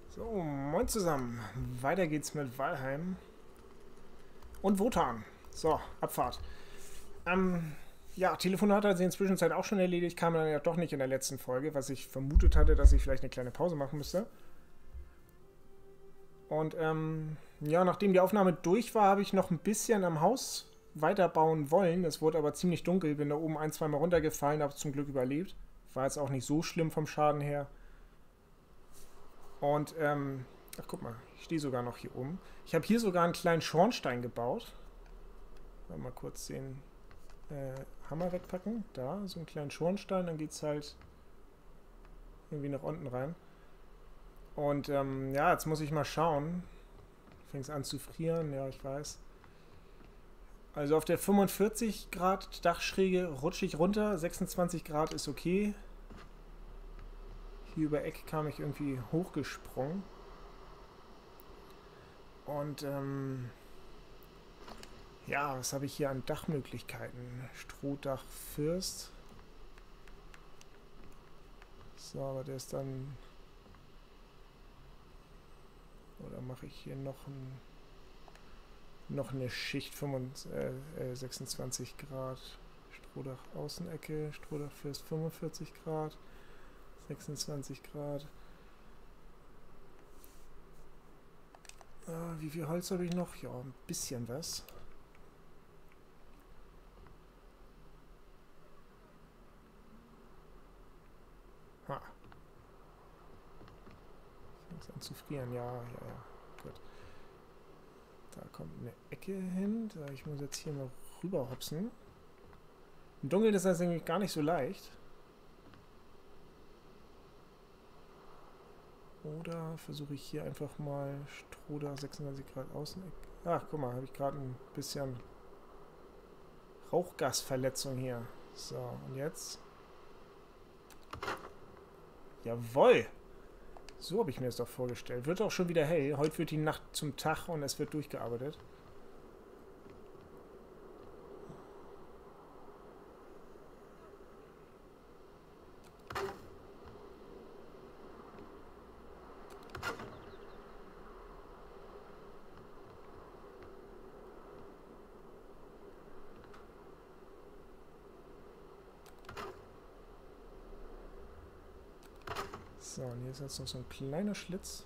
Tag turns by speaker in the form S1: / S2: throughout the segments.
S1: So, moin zusammen. Weiter geht's mit Valheim und Wotan. So, Abfahrt. Ja, Telefonat hat sich in der Zwischenzeit auch schon erledigt, kam dann ja doch nicht in der letzten Folge, was ich vermutet hatte, dass ich vielleicht eine kleine Pause machen müsste. Und ja, nachdem die Aufnahme durch war, habe ich noch ein bisschen am Haus weiterbauen wollen. Es wurde aber ziemlich dunkel, bin da oben ein, zweimal runtergefallen, habe zum Glück überlebt. War jetzt auch nicht so schlimm vom Schaden her. Und, ach guck mal, ich stehe sogar noch hier oben. Ich habe hier sogar einen kleinen Schornstein gebaut. Mal kurz den Hammer wegpacken. Da, so einen kleinen Schornstein, dann geht es halt irgendwie nach unten rein. Und ja, jetzt muss ich mal schauen. Fängt es an zu frieren, ja, ich weiß. Also auf der 45 Grad Dachschräge rutsche ich runter, 26 Grad ist okay. Hier über Eck kam ich irgendwie hochgesprungen. Und ja, was habe ich hier an Dachmöglichkeiten? Strohdach Fürst. So, aber der ist dann... Oder mache ich hier noch eine Schicht 26 Grad. Strohdach Außenecke, Strohdach Fürst 45 Grad. 26 Grad. Wie viel Holz habe ich noch? Ja, ein bisschen was. Ha. Fängt an zu frieren. Ja, ja, ja. Gut. Da kommt eine Ecke hin. Ich muss jetzt hier mal rüber hopsen. Im Dunkeln ist das eigentlich gar nicht so leicht. Oder versuche ich hier einfach mal Strohdach 26 Grad Außenecke. Ach, guck mal, habe ich gerade ein bisschen Rauchgasverletzung hier. So, und jetzt? Jawoll! So habe ich mir das doch vorgestellt. Wird auch schon wieder hell. Heute wird die Nacht zum Tag und es wird durchgearbeitet. So, und hier ist jetzt noch so ein kleiner Schlitz.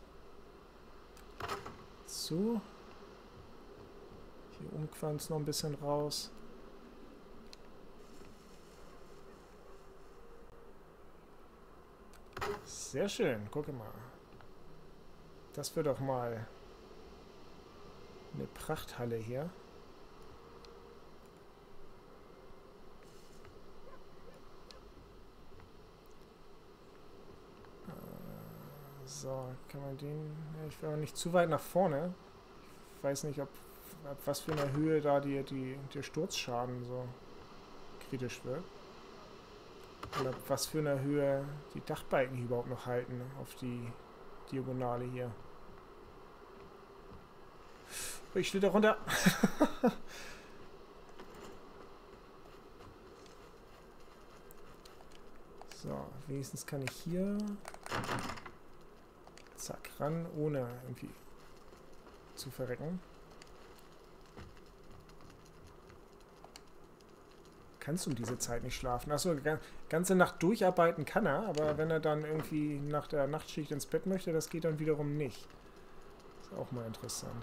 S1: So. Hier oben qualmt noch ein bisschen raus. Sehr schön, gucke mal. Das wird doch mal eine Prachthalle hier. So, kann man den... Ja, ich will auch nicht zu weit nach vorne. Ich weiß nicht, ab was für eine Höhe da der Sturzschaden so kritisch wird. Und ab was für eine Höhe die Dachbalken hier überhaupt noch halten auf die Diagonale hier. Oh, ich schlitter runter. So, wenigstens kann ich hier zack ran, ohne irgendwie zu verrecken. Kannst du um diese Zeit nicht schlafen? Achso, ganze Nacht durcharbeiten kann er, aber wenn er dann irgendwie nach der Nachtschicht ins Bett möchte, das geht dann wiederum nicht. Ist auch mal interessant.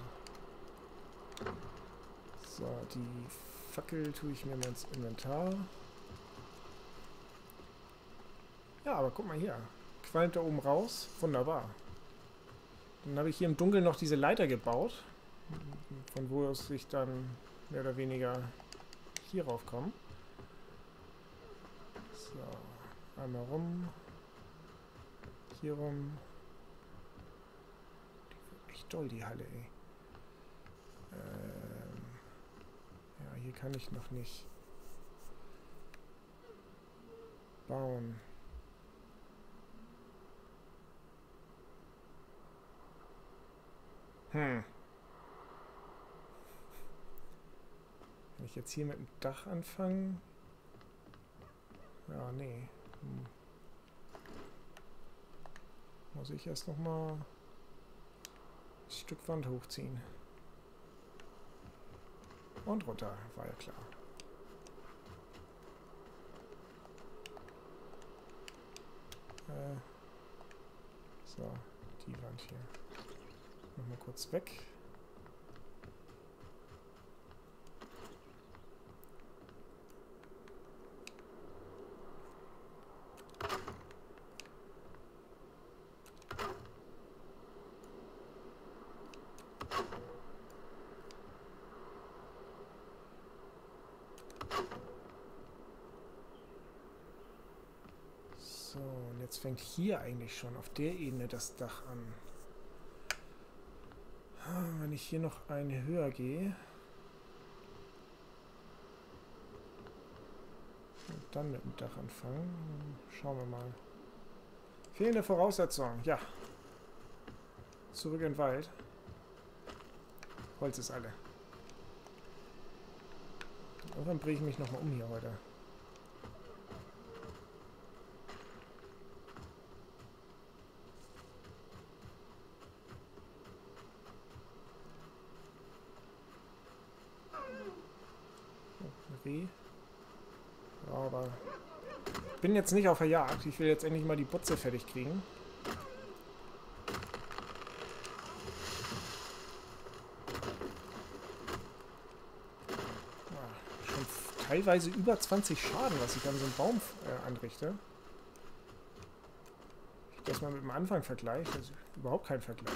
S1: So, die Fackel tue ich mir mal ins Inventar. Ja, aber guck mal hier. Qualmt da oben raus. Wunderbar. Dann habe ich hier im Dunkeln noch diese Leiter gebaut, von wo aus ich dann mehr oder weniger hier raufkomme. So, einmal rum. Hier rum. Die wird echt doll, die Halle, ey. Ja, hier kann ich noch nicht bauen. Kann ich jetzt hier mit dem Dach anfangen? Ja, nee. Muss ich erst nochmal Stück Wand hochziehen. Und runter, war ja klar. So, die Wand hier. Nochmal kurz weg. So, und jetzt fängt hier eigentlich schon auf der Ebene das Dach an. Wenn ich hier noch eine höher gehe und dann mit dem Dach anfangen, schauen wir mal. Fehlende Voraussetzung, ja. Zurück in den Wald. Holz ist alle. Irgendwann drehe ich mich nochmal um hier heute. Reh. Ja, aber ich bin jetzt nicht auf der Jagd. Ich will jetzt endlich mal die Butze fertig kriegen. Ja, schon teilweise über 20 Schaden, was ich an so einem Baum anrichte. Ich das mal mit dem Anfang vergleiche, das ist überhaupt kein Vergleich.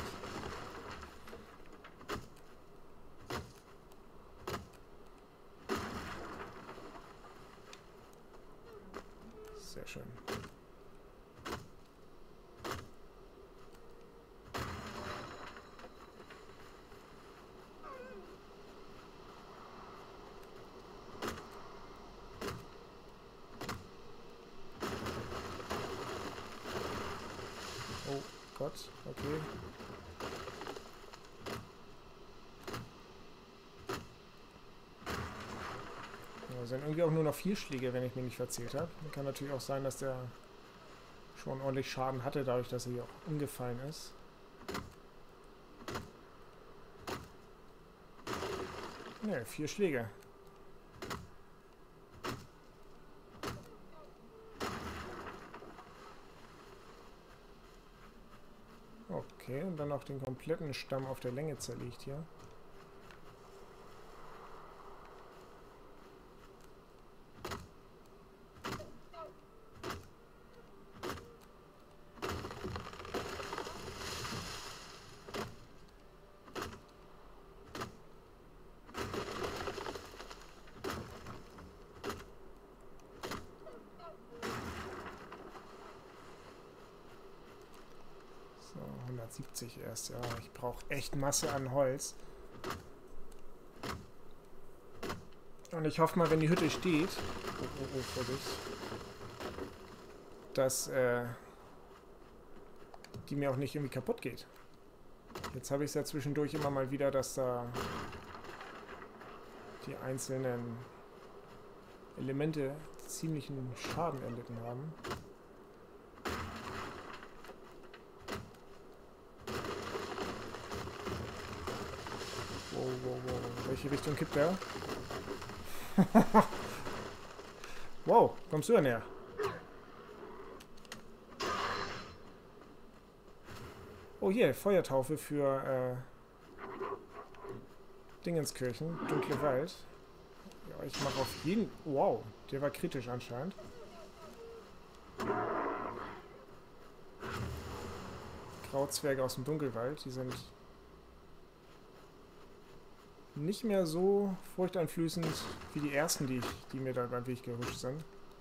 S1: Sehr schön. Oh Gott, okay. Ja, sind irgendwie auch nur noch 4 Schläge, wenn ich mich nicht verzählt habe. Kann natürlich auch sein, dass der schon ordentlich Schaden hatte, dadurch, dass er hier auch umgefallen ist. Ne, 4 Schläge. Okay, und dann auch den kompletten Stamm auf der Länge zerlegt hier. So, 170 erst, ja. Ich brauche echt Masse an Holz. Und ich hoffe mal, wenn die Hütte steht, Vorsicht, dass die mir auch nicht irgendwie kaputt geht. Jetzt habe ich es ja zwischendurch immer mal wieder, dass da die einzelnen Elemente ziemlichen Schaden erlitten haben. Wow, wow, wow. Welche Richtung kippt der? Wow, kommst du ja näher? Oh, hier, Feuertaufe für Dingenskirchen, Dunkle Wald. Ja, ich mache auf jeden... Wow, der war kritisch anscheinend. Grauzwerge aus dem Dunkelwald, die sind nicht mehr so furchteinflößend wie die ersten, die mir da beim Weg gerutscht sind.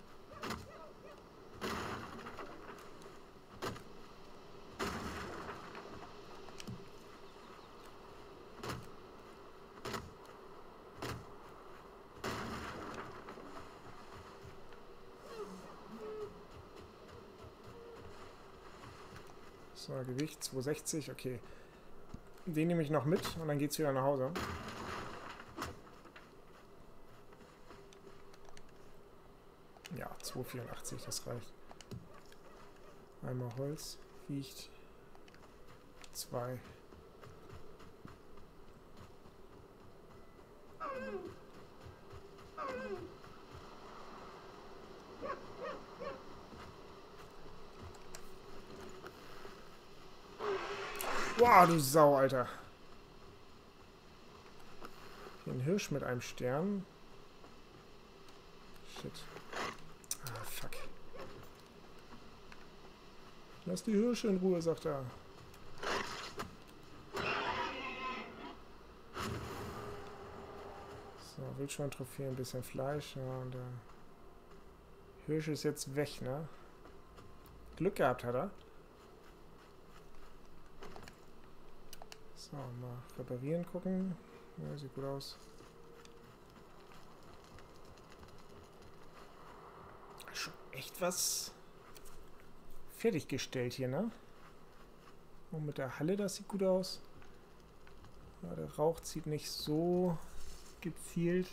S1: So, Gewicht 260, okay. Den nehme ich noch mit und dann geht's wieder nach Hause. Ja, 284, das reicht. Einmal Holz, wiegt 2. Boah, du Sau, Alter. Hier ein Hirsch mit einem Stern. Shit. Ah, fuck. Lass die Hirsche in Ruhe, sagt er. So, Wildschwein-Trophäe, ein bisschen Fleisch. Ja, und der Hirsch ist jetzt weg, ne? Glück gehabt hat er. So, mal reparieren gucken. Ja, sieht gut aus. Schon echt was fertiggestellt hier, ne? Und mit der Halle, das sieht gut aus. Ja, der Rauch zieht nicht so gezielt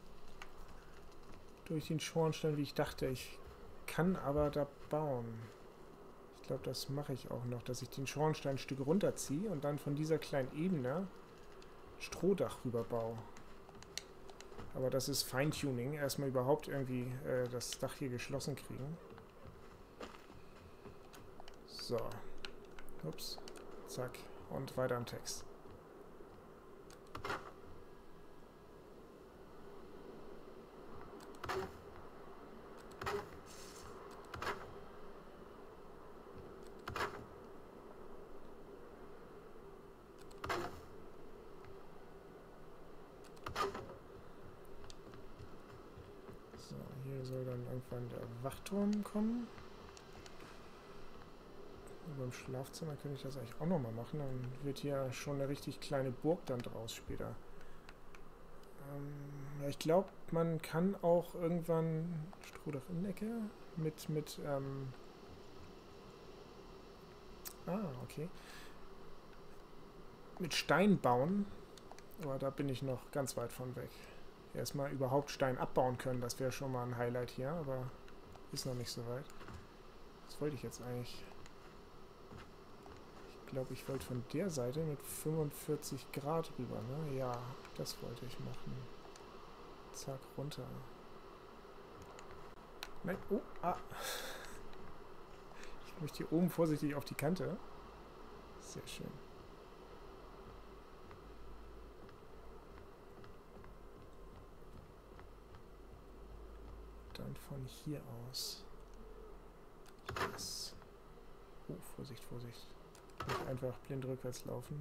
S1: durch den Schornstein, wie ich dachte. Ich kann aber da bauen. Ich glaube, das mache ich auch noch, dass ich den Schornstein ein Stück runterziehe und dann von dieser kleinen Ebene Strohdach rüber baue. Aber das ist Feintuning. Erstmal überhaupt irgendwie das Dach hier geschlossen kriegen. So. Ups. Zack. Und weiter am Text. So, hier soll dann irgendwann der Wachturm kommen. Über im Schlafzimmer könnte ich das eigentlich auch nochmal machen. Dann wird hier schon eine richtig kleine Burg dann draus später. Ja, ich glaube, man kann auch irgendwann Strohdach in der Ecke mit okay. Mit Stein bauen. Aber da bin ich noch ganz weit von weg. Erstmal überhaupt Stein abbauen können, das wäre schon mal ein Highlight hier, aber ist noch nicht so weit. Was wollte ich jetzt eigentlich? Ich glaube, ich wollte von der Seite mit 45 Grad rüber, ne? Ja, das wollte ich machen. Zack, runter. Nein, oh, ah. Ich möchte hier oben vorsichtig auf die Kante. Sehr schön. Dann von hier aus. Yes. Oh, Vorsicht, Vorsicht. Nicht einfach blind rückwärts laufen.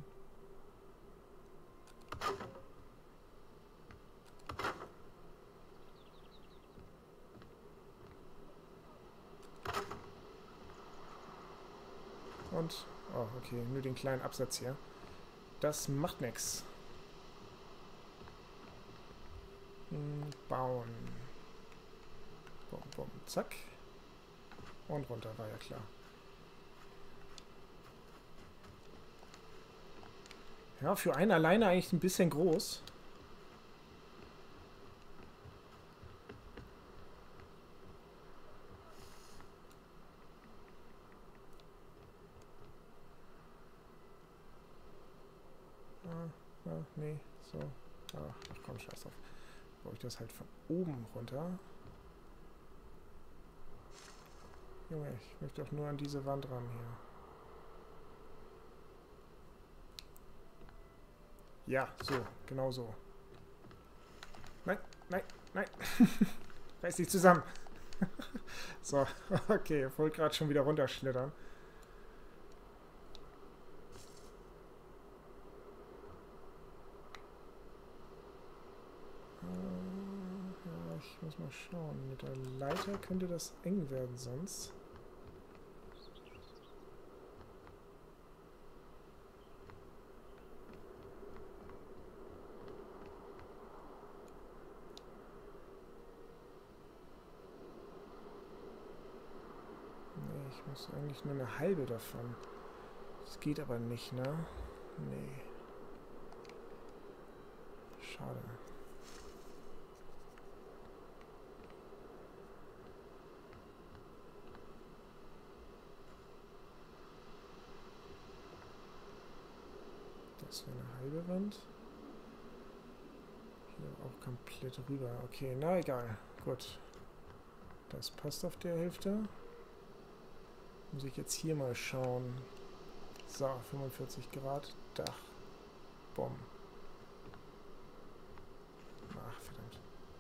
S1: Und, oh, okay, nur den kleinen Absatz hier. Das macht nichts. Bauen. Bum, bum, zack. Und runter, war ja klar. Ja, für einen alleine eigentlich ein bisschen groß. Nee, so. Ach komm, scheiß drauf. Baue ich das halt von oben runter. Junge, ich möchte doch nur an diese Wand ran hier. Ja, so, genau so. Nein, nein, nein. Reiß dich zusammen. So, okay, ich wollte gerade schon wieder runterschlittern. Ja, ich muss mal schauen. Mit der Leiter könnte das eng werden sonst. Ich muss eigentlich nur eine halbe davon. Das geht aber nicht, ne? Nee. Schade. Das wäre eine halbe Wand. Hier auch komplett rüber. Okay, na egal. Gut. Das passt auf der Hälfte. Muss ich jetzt hier mal schauen. So, 45 Grad. Dach. Bumm. Ach, verdammt.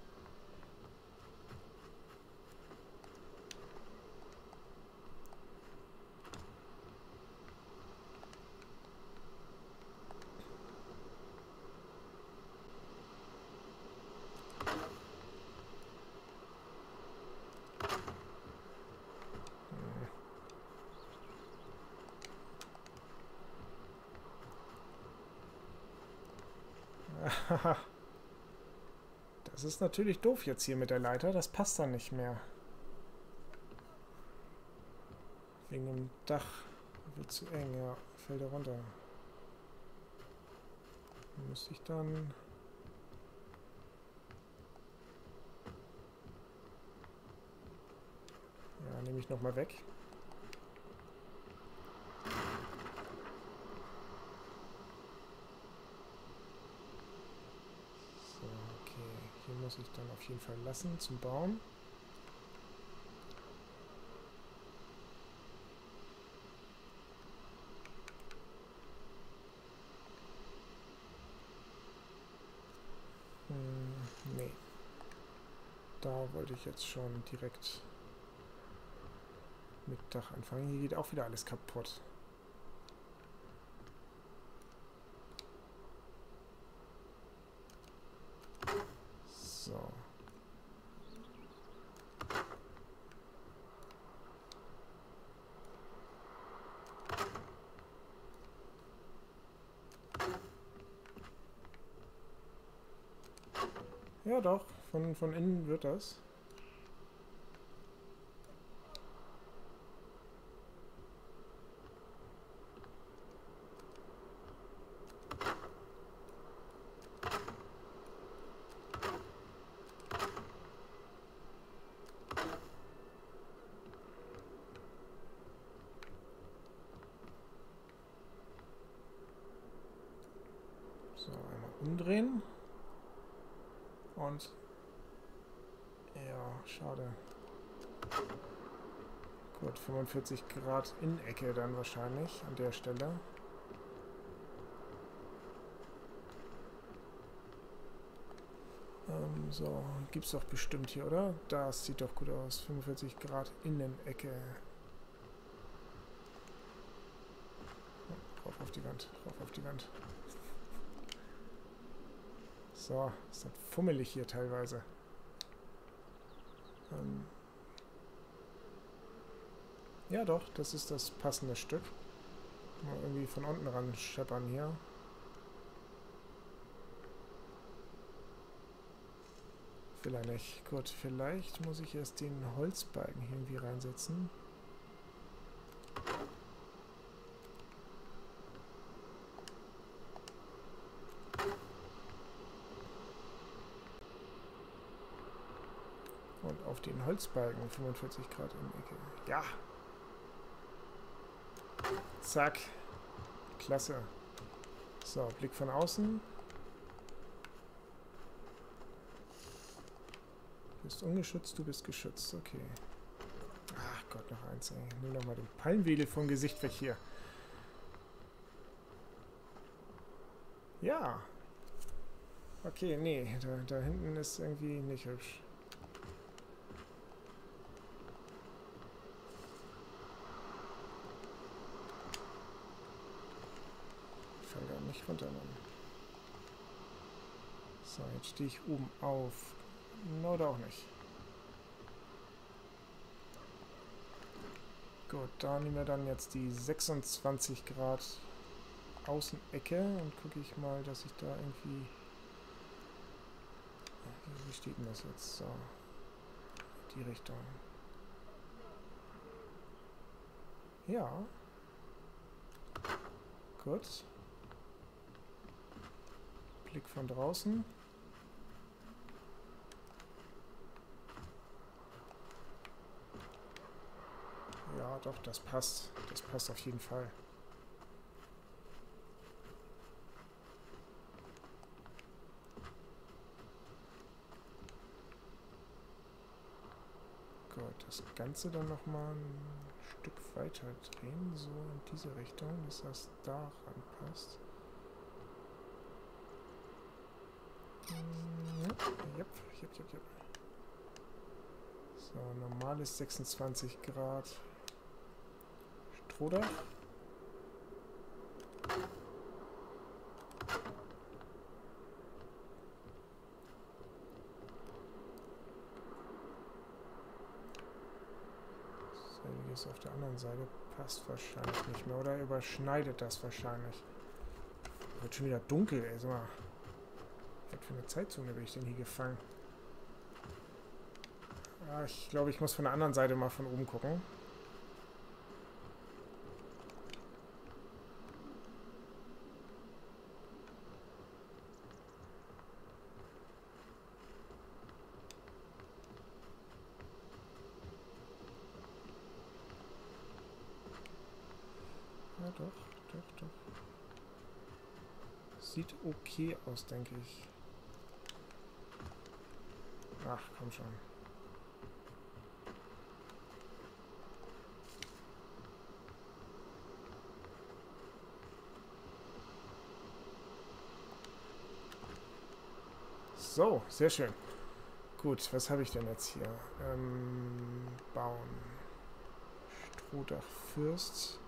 S1: Haha. Das ist natürlich doof jetzt hier mit der Leiter. Das passt dann nicht mehr. Wegen dem Dach. Wird zu eng, ja. Fällt er runter. Müsste ich dann... Ja, nehme ich nochmal weg. So, okay. Hier muss ich dann auf jeden Fall lassen zum Bauen. Nee. Da wollte ich jetzt schon direkt mit Dach anfangen. Hier geht auch wieder alles kaputt. So. Ja doch, von innen wird das. So, einmal umdrehen. Und ja, schade. Gut, 45 Grad Innenecke dann wahrscheinlich an der Stelle. So, gibt's doch bestimmt hier, oder? Das sieht doch gut aus. 45 Grad Innenecke. Rauf auf die Wand, rauf auf die Wand. So, ist das fummelig hier teilweise. Ja doch, das ist das passende Stück. Mal irgendwie von unten ran scheppern hier. Vielleicht nicht. Gut, vielleicht muss ich erst den Holzbalken hier irgendwie reinsetzen. Und auf den Holzbalken 45 Grad in der Ecke. Ja! Zack. Klasse. So, Blick von außen. Du bist ungeschützt, du bist geschützt. Okay. Ach Gott, noch eins. Ey. Nimm noch mal den Palmwedel vom Gesicht weg hier. Ja. Okay, nee. Da hinten ist irgendwie nicht hübsch. Ich fall da nicht runter, Mann. So, jetzt stehe ich oben auf. Oder auch nicht. Gut, da nehmen wir dann jetzt die 26 Grad Außenecke und gucke ich mal, dass ich da irgendwie... Wie steht denn das jetzt? So. Die Richtung. Ja. Gut. Blick von draußen. Ja, doch, das passt. Das passt auf jeden Fall. das Ganze dann nochmal ein Stück weiter drehen, so in diese Richtung, dass das da ranpasst. Jep. So, normales 26 Grad Strohdach. Selbiges auf der anderen Seite passt wahrscheinlich nicht mehr oder überschneidet das wahrscheinlich. Wird schon wieder dunkel, ey, sag mal. Was für eine Zeitzone bin ich denn hier gefangen? Ja, ich glaube, ich muss von der anderen Seite mal von oben gucken. Ja, doch. Sieht okay aus, denke ich. Ach, komm schon. So, sehr schön. Gut, was habe ich denn jetzt hier? Bauen. Strohdach Fürst.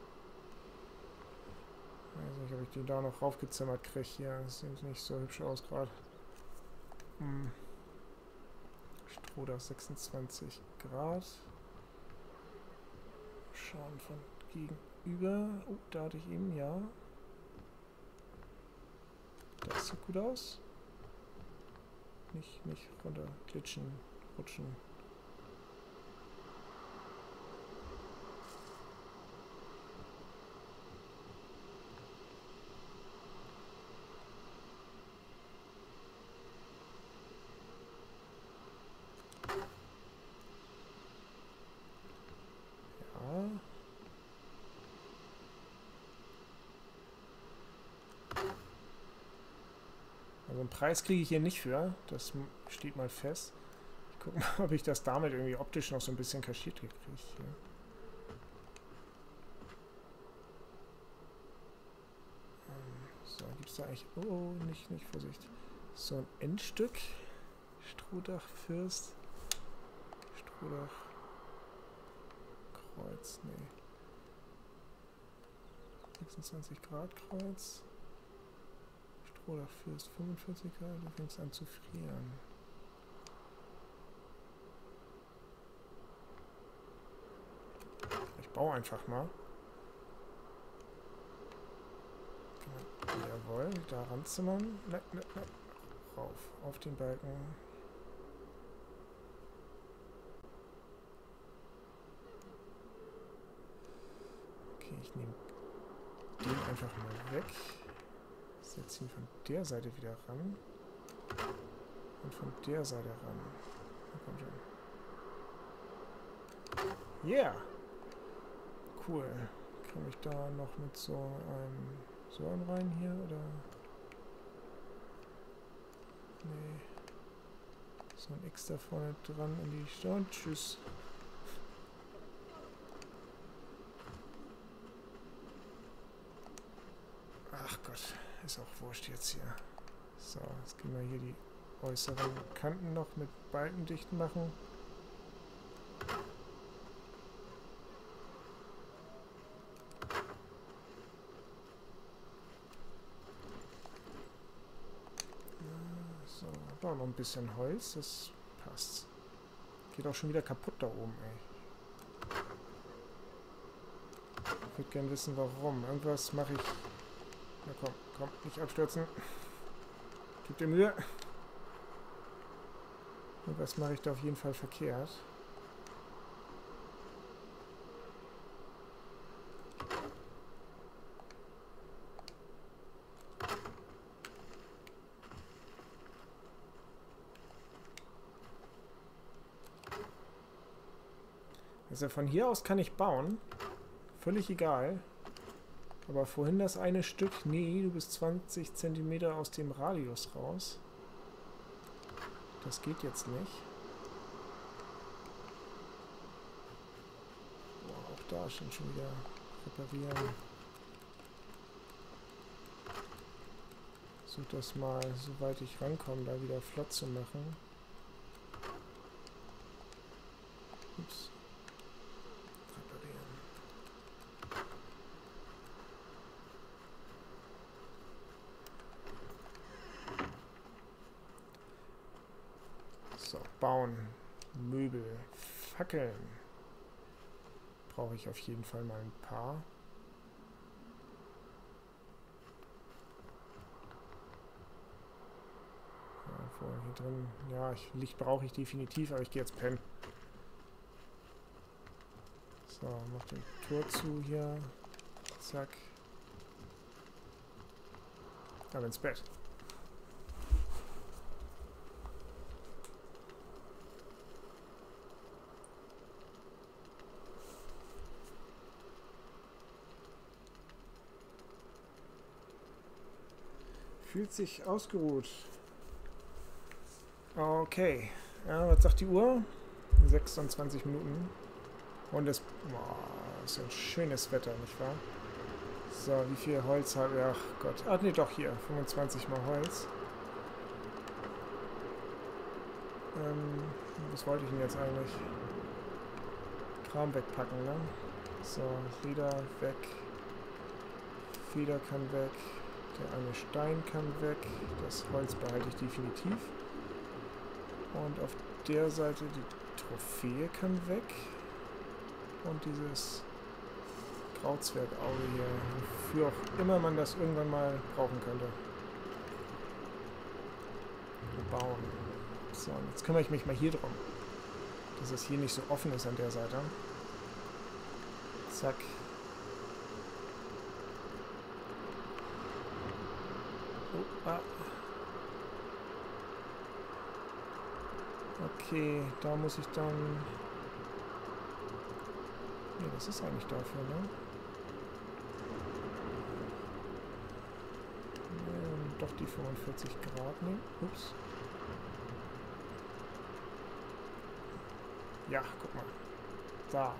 S1: Ich weiß nicht, ob ich die da noch raufgezimmert kriege hier. Das sieht nicht so hübsch aus gerade. Strohdach 26 Grad. Schauen von gegenüber. Oh, da hatte ich eben, ja. Das sieht gut aus. Nicht runter glitschen, rutschen. Ja. Also einen Preis kriege ich hier nicht für, das steht mal fest. Ich gucke mal, ob ich das damit irgendwie optisch noch so ein bisschen kaschiert kriege. So, gibt es da eigentlich... Oh, nicht Vorsicht. So ein Endstück. Strohdach Fürst. Strohdach Kreuz, nee. 26 Grad Kreuz. Strohdach Fürst 45 Grad, da fängt es an zu frieren. Ich baue einfach mal. Jawohl, da ranzimmern. Ne. Rauf, auf den Balken. Okay, ich nehme den einfach mal weg. Setze ihn von der Seite wieder ran. Und von der Seite ran. Na komm schon. Yeah! Cool. Komme ich da noch mit so einem rein hier, oder? Nee. So ein X da vorne dran in die Stirn. Tschüss. Ach Gott, ist auch wurscht jetzt hier. So, jetzt gehen wir hier die äußeren Kanten noch mit Balken dicht machen. So, da noch ein bisschen Holz, das passt. Geht auch schon wieder kaputt da oben, ey. Ich würde gerne wissen, warum. Irgendwas mache ich... Na komm, nicht abstürzen. Gib dir Mühe. Irgendwas mache ich da auf jeden Fall verkehrt. Also von hier aus kann ich bauen. Völlig egal. Aber vorhin das eine Stück, nee, du bist 20 cm aus dem Radius raus. Das geht jetzt nicht. da schon wieder reparieren. Versuch das mal, soweit ich rankomme, da wieder flott zu machen. Ups. Reparieren. So, bauen. Möbel. Fackeln. Brauche ich auf jeden Fall mal ein paar. Hier drin, ja, Licht brauche ich definitiv, aber ich gehe jetzt pennen. So, mach den Tor zu hier. Zack. Aber ins Bett. Fühlt sich ausgeruht. Okay. Ja, was sagt die Uhr? 26 Minuten. Und es ist ein schönes Wetter, nicht wahr? So, wie viel Holz habe ich? Ach Gott. Ach nee, doch hier. 25 mal Holz. Was wollte ich denn jetzt eigentlich? Kram wegpacken, ne? So, Leder weg. Feder kann weg. Der eine Stein kann weg. Das Holz behalte ich definitiv. Und auf der Seite die Trophäe kann weg. Und dieses Krautzwergauge hier. Wofür auch immer man das irgendwann mal brauchen könnte. Bauen. So, und jetzt kümmere ich mich mal hier drum. Dass es hier nicht so offen ist an der Seite. Zack. Oh, ah. Okay, da muss ich dann... Nee, das ist eigentlich dafür, ne? Doch die 45 Grad nehmen. Ups. Ja, guck mal. Da.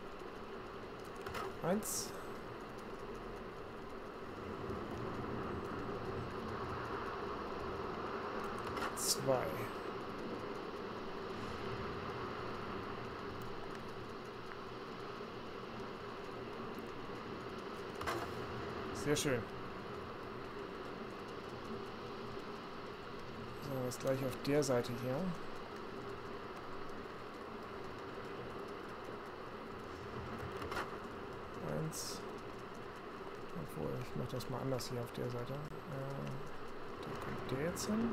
S1: 1. Zwei. Sehr schön. So, das gleich auf der Seite hier. Eins. Obwohl, ich mache das mal anders hier auf der Seite. Da kommt der jetzt hin.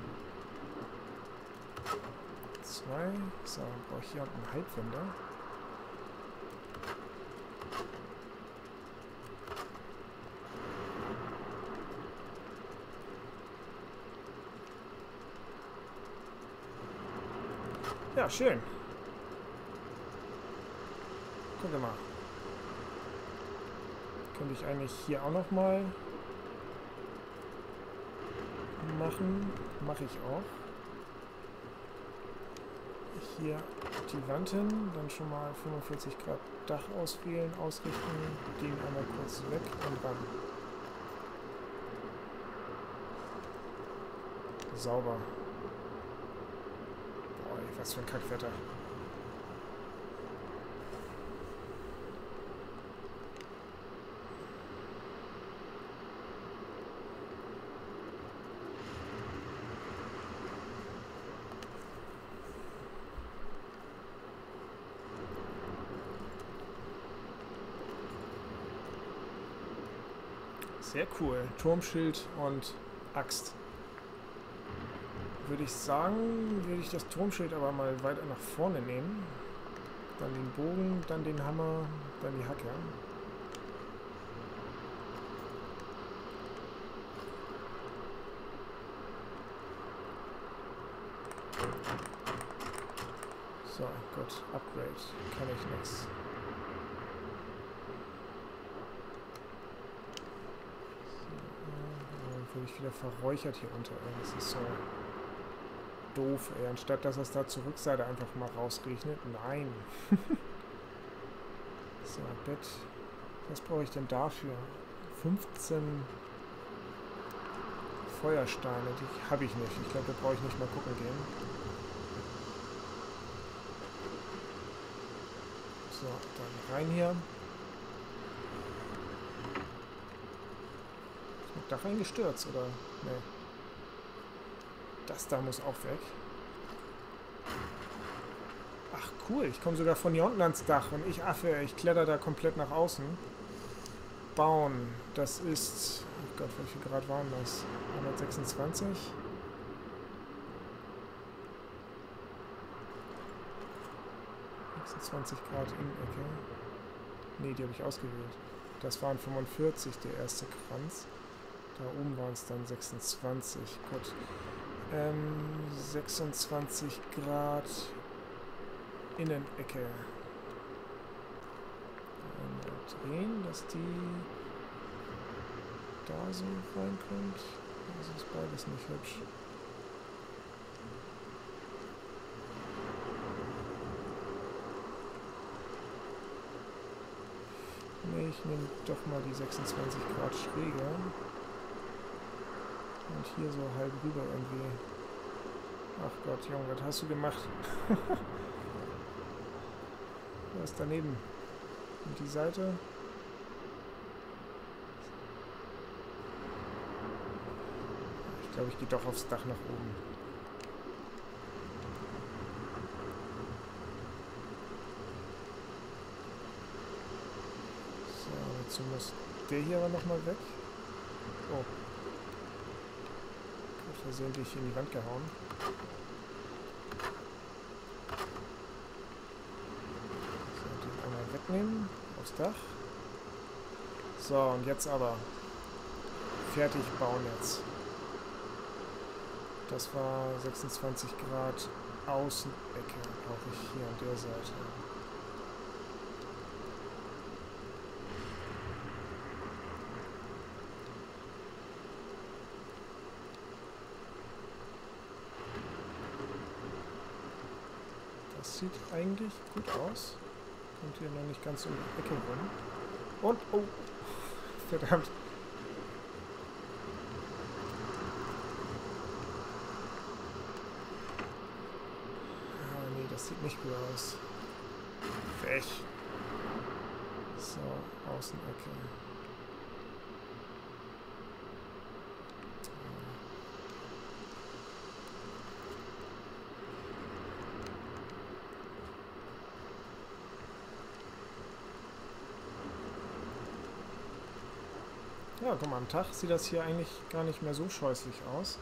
S1: 2. So, brauche ich hier einen Halbwender. Ja, schön. Guck mal. Könnte ich eigentlich hier auch noch mal machen. Mache ich auch. Hier die Wand hin, dann schon mal 45 Grad Dach auswählen, ausrichten, Ding einmal kurz weg und ran. Sauber. Boah, was für ein Kackwetter. Sehr cool. Turmschild und Axt. Würde ich sagen, würde ich das Turmschild aber mal weiter nach vorne nehmen. Dann den Bogen, dann den Hammer, dann die Hacke. So, gut. Upgrade. Kann ich nichts. Bin ich wieder verräuchert hier unter. Das ist so doof, ey. Anstatt dass es da zur Rückseite einfach mal rausregnet. Nein. So, Bett. Was brauche ich denn dafür? 15 Feuersteine, die habe ich nicht. Ich glaube, da brauche ich nicht mal gucken gehen. So, dann rein hier. Ist mit Dach eingestürzt, oder? Nee. Das da muss auch weg. Ach cool, ich komme sogar von hier unten ans Dach und ich Affe, ich kletter da komplett nach außen. Bauen, das ist... Oh Gott, welche Grad waren das? 126? Grad Innenecke. Ne, die habe ich ausgewählt. Das waren 45, der erste Kranz. Da oben waren es dann 26. Gut. 26 Grad Innenecke. Drehen, dass die da so reinkommt. Das ist beides nicht hübsch. Ne, ich nehme doch mal die 26 Grad schräger. Und hier so halb rüber irgendwie. Ach Gott, Junge, was hast du gemacht? Was ist daneben? Und die Seite? Ich glaube, ich gehe doch aufs Dach nach oben. So, dazu muss der hier aber nochmal weg. Oh. Versehentlich in die Wand gehauen. So, den einmal wegnehmen. Aufs Dach. So, und jetzt aber fertig bauen jetzt. Das war 26 Grad Außenecke, brauche ich hier an der Seite. Das sieht eigentlich gut aus. Kommt hier noch nicht ganz um die Ecke rum. Und, oh, verdammt. Das sieht nicht gut aus. Weg. So, Außenecke. Ja, guck mal, am Tag sieht das hier eigentlich gar nicht mehr so scheußlich aus.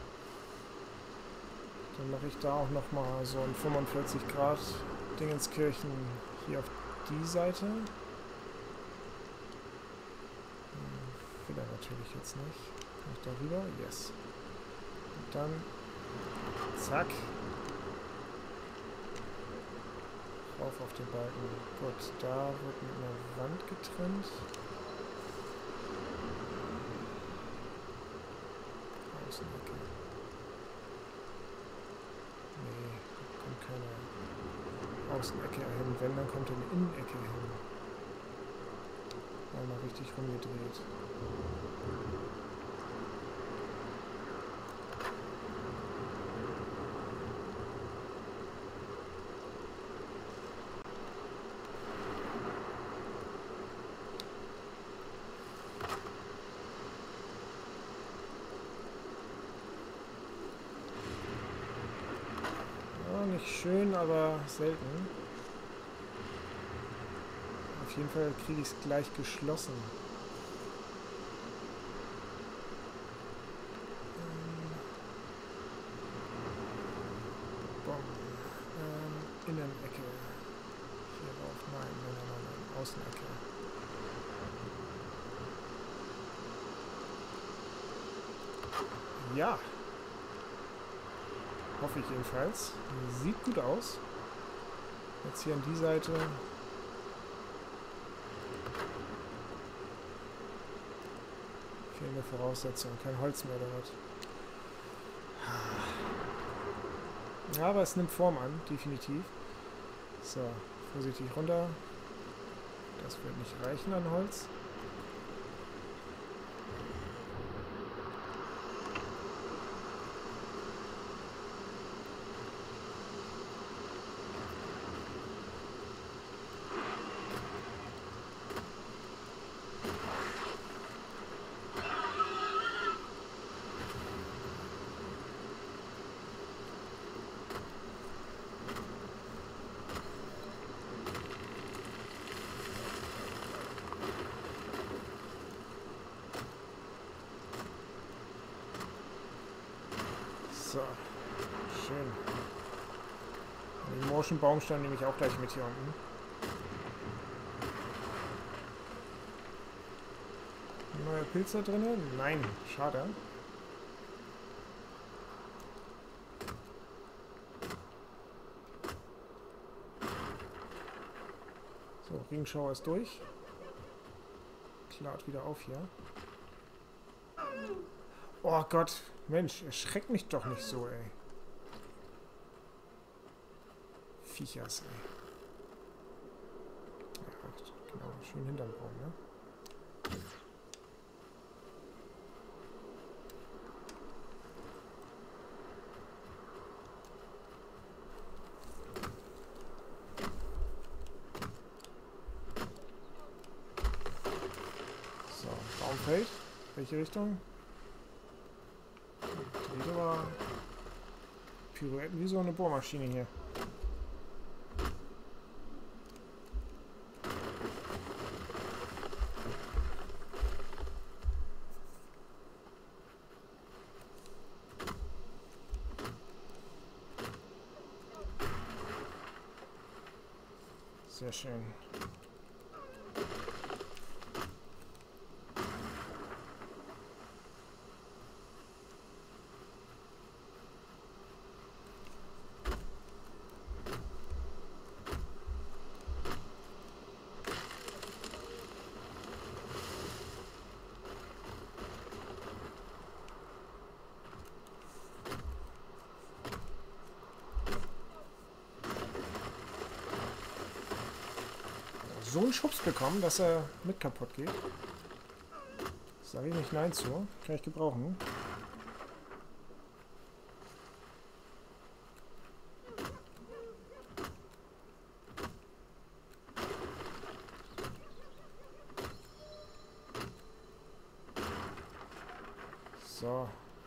S1: Dann mache ich da auch nochmal so ein 45 Grad Dingenskirchen hier auf die Seite. Will er natürlich jetzt nicht. Kann ich da rüber? Yes. Und dann zack. Rauf auf den Balken. Gut, da wird mit einer Wand getrennt. Außenecke. Nee, da kommt keine Außenecke hin. Wenn, dann kommt eine Innenecke hin. Einmal richtig rumgedreht. Nicht schön, aber selten. Auf jeden Fall kriege ich es gleich geschlossen. Innenecke. Hier rauf. Nein. Außenecke. Ja. Hoffe ich jedenfalls. Sieht gut aus. Jetzt hier an die Seite. Fehlende Voraussetzungen. Kein Holz mehr oder was. Ja, aber es nimmt Form an, definitiv. So, vorsichtig runter. Das wird nicht reichen an Holz. So, schön. Den morschen Baumstamm nehme ich auch gleich mit hier unten. Neuer Pilz da drin? Nein, schade. So, Regenschauer ist durch. Klart wieder auf hier. Oh Gott, Mensch, erschreckt mich doch nicht so, ey. Viechers, ey. Ja, genau, schön hinterm Baum, ne? So, Baum fällt. Welche Richtung? Dreht aber Pirouetten wie so eine Bohrmaschine hier. Sehr schön. So einen Schubs bekommen, dass er mit kaputt geht. Sage ich nicht nein zu. Kann ich gebrauchen. So.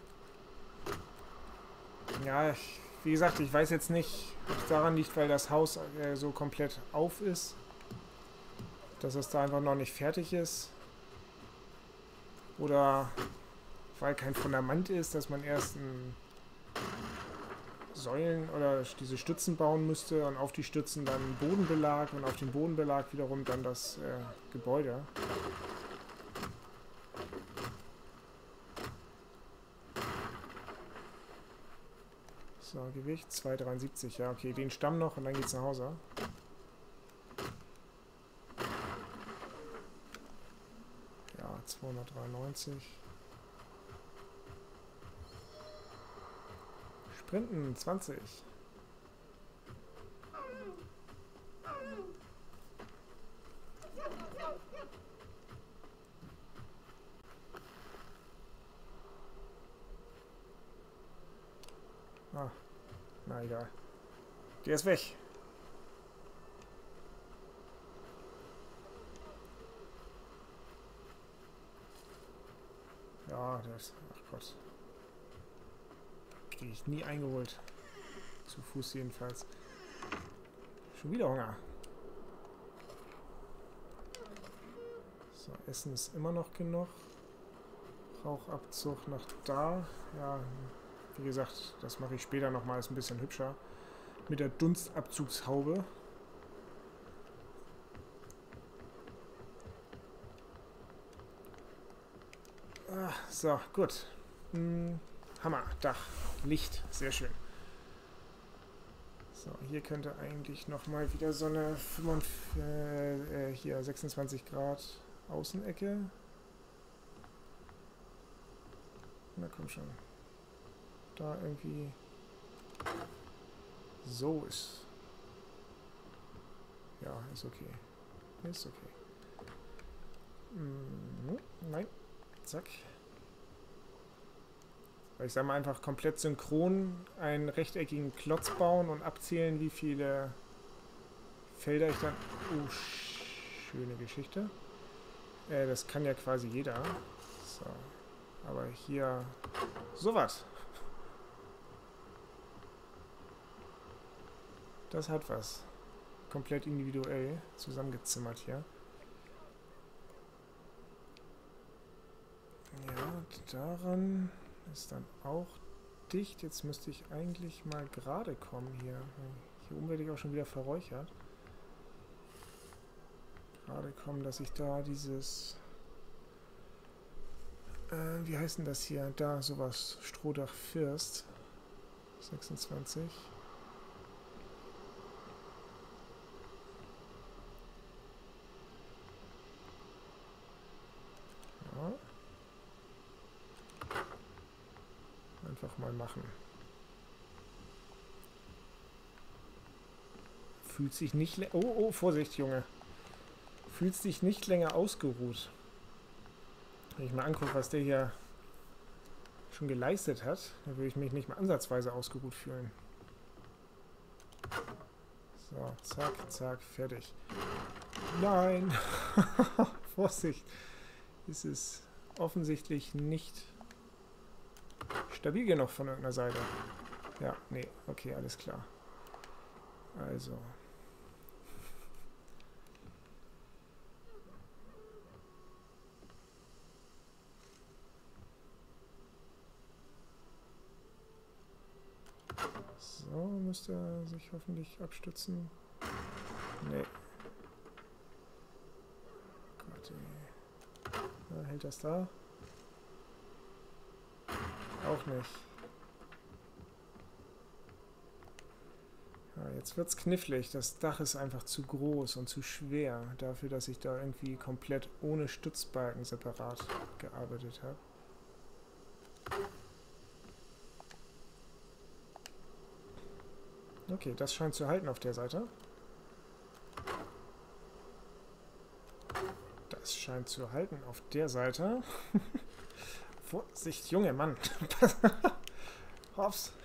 S1: Ja, wie gesagt, ich weiß jetzt nicht, ob es daran liegt, weil das Haus so komplett auf ist. Dass es da einfach noch nicht fertig ist. Oder weil kein Fundament ist, dass man erst Säulen oder diese Stützen bauen müsste und auf die Stützen dann Bodenbelag und auf den Bodenbelag wiederum dann das Gebäude. So, Gewicht 2,73. Ja, okay, den Stamm noch und dann geht's nach Hause. Ja, 293. Sprinten 20. Ah, na egal. Der ist weg. Ja, der ist... Ach Gott. Kriege ich nie eingeholt. Zu Fuß jedenfalls. Schon wieder Hunger. So, Essen ist immer noch genug. Rauchabzug nach da. Ja, wie gesagt, das mache ich später nochmal. Ist ein bisschen hübscher. Mit der Dunstabzugshaube. Ah, so, gut. Hammer, Dach, Licht, sehr schön. So, hier könnte eigentlich nochmal wieder so eine 26 Grad Außenecke. Na komm schon. Da irgendwie... So ist... Ja, ist okay. Ist okay. Nein. Zack. Ich sage mal einfach komplett synchron einen rechteckigen Klotz bauen und abzählen, wie viele Felder ich dann... Oh, schöne Geschichte. Das kann ja quasi jeder. So. Aber hier... Sowas. Das hat was. Komplett individuell zusammengezimmert hier. Ja, daran ist dann auch dicht. Jetzt müsste ich eigentlich mal gerade kommen hier. Hier oben werde ich auch schon wieder verräuchert. Gerade kommen, dass ich da dieses... wie heißt denn das hier? Da, sowas. Strohdach First. 26. Ja. Einfach mal machen. Fühlt sich nicht... Oh, Vorsicht, Junge. Fühlt sich nicht länger ausgeruht. Wenn ich mal angucke, was der hier schon geleistet hat, dann würde ich mich nicht mal ansatzweise ausgeruht fühlen. So, zack, zack, fertig. Nein! Vorsicht! Es ist offensichtlich nicht stabil genug von irgendeiner Seite. Ja, nee, okay, alles klar. Also. So, müsste er sich hoffentlich abstützen. Nee. Gott, ey. Na, hält das da? Auch nicht. Ja, jetzt wird's knifflig. Das Dach ist einfach zu groß und zu schwer dafür, dass ich da irgendwie komplett ohne Stützbalken separat gearbeitet habe. Okay, das scheint zu halten auf der Seite. Das scheint zu halten auf der Seite. Vorsicht, Junge, Mann. Hops.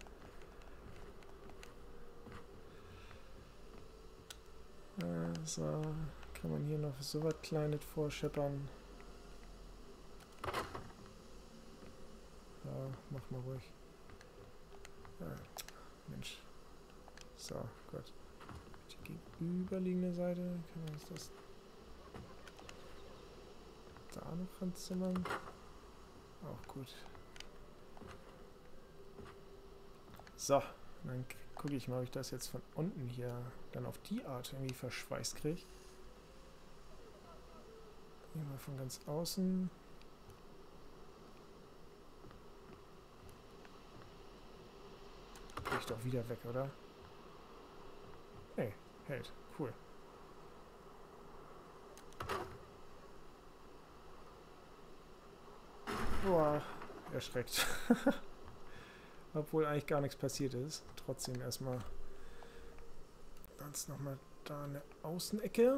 S1: So, kann man hier noch so was Kleines vorscheppern. Ja, mach mal ruhig. Mensch. So, gut. Die gegenüberliegende Seite, kann man das da noch ranzimmern? Auch gut. So, dann gucke ich mal, ob ich das jetzt von unten hier dann auf die Art irgendwie verschweißt kriege. Hier mal von ganz außen. Krieg ich doch wieder weg, oder? Nee, hält. Cool. Boah, erschreckt. Obwohl eigentlich gar nichts passiert ist. Trotzdem erstmal ganz nochmal da eine Außenecke.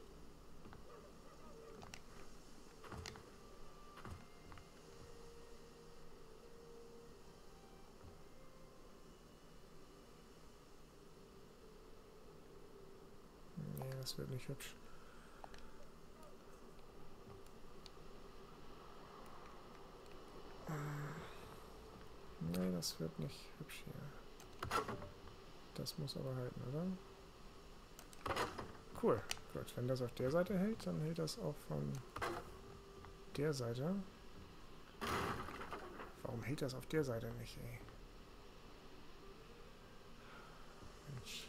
S1: Nee, das wird nicht hübsch. Nee, das wird nicht hübsch hier. Das muss aber halten, oder? Cool. Gut, wenn das auf der Seite hält, dann hält das auch von der Seite. Warum hält das auf der Seite nicht, ey? Mensch.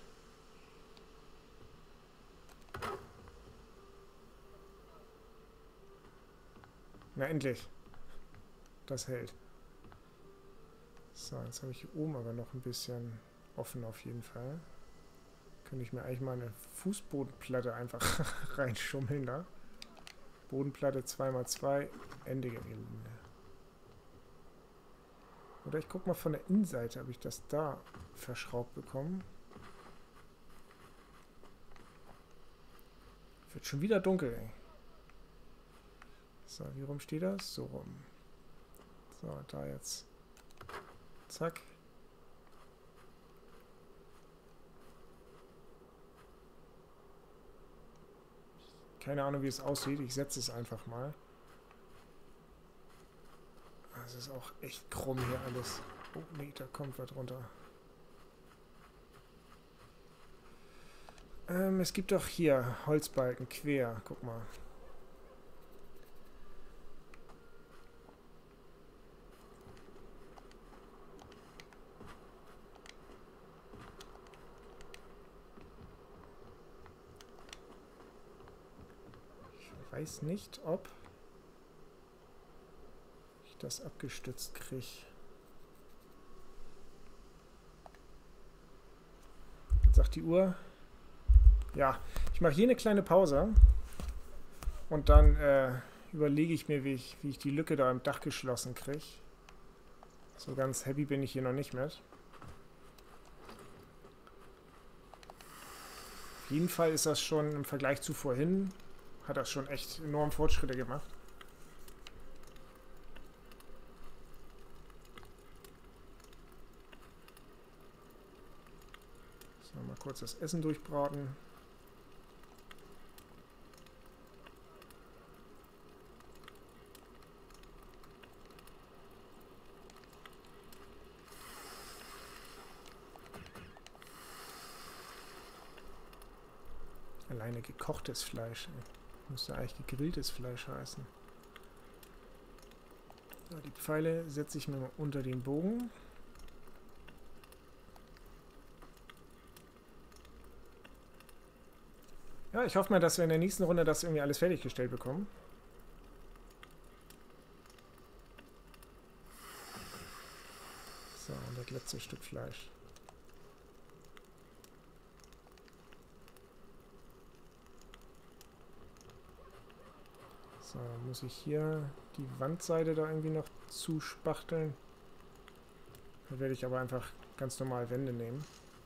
S1: Na, endlich. Das hält. So, jetzt habe ich hier oben aber noch ein bisschen offen auf jeden Fall. Könnte ich mir eigentlich mal eine Fußbodenplatte einfach reinschummeln da. Bodenplatte 2×2, Ende Gelände. Oder ich gucke mal von der Innenseite, ob ich das da verschraubt bekomme. Wird schon wieder dunkel, ey. So, wie rum steht das? So rum. So, da jetzt. Zack. Keine Ahnung, wie es aussieht. Ich setze es einfach mal. Das ist auch echt krumm hier alles. Oh, nee, da kommt was runter. Es gibt doch hier Holzbalken quer. Guck mal. Ich weiß nicht, ob ich das abgestützt kriege. Jetzt sagt die Uhr. Ja, ich mache hier eine kleine Pause. Und dann überlege ich mir, wie ich die Lücke da im Dach geschlossen kriege. So ganz happy bin ich hier noch nicht mit. Auf jeden Fall ist das schon im Vergleich zu vorhin, hat das schon echt enorm Fortschritte gemacht. So, mal kurz das Essen durchbraten. Alleine gekochtes Fleisch. Müsste eigentlich gegrilltes Fleisch heißen. So, die Pfeile setze ich mir mal unter den Bogen. Ja, ich hoffe mal, dass wir in der nächsten Runde das irgendwie alles fertiggestellt bekommen. So, und das letzte Stück Fleisch. So, muss ich hier die Wandseite da irgendwie noch zuspachteln. Da werde ich aber einfach ganz normal Wände nehmen.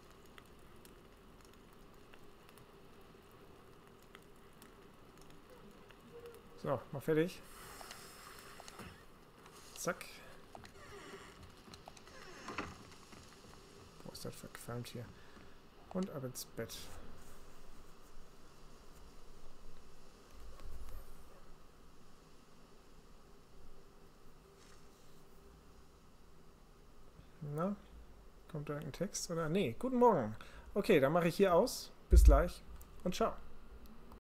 S1: So, mal fertig. Zack. Boah, ist das verqualmt hier. Und ab ins Bett. Na, kommt da irgendein Text? Oder? Nee, guten Morgen. Okay, dann mache ich hier aus. Bis gleich und ciao.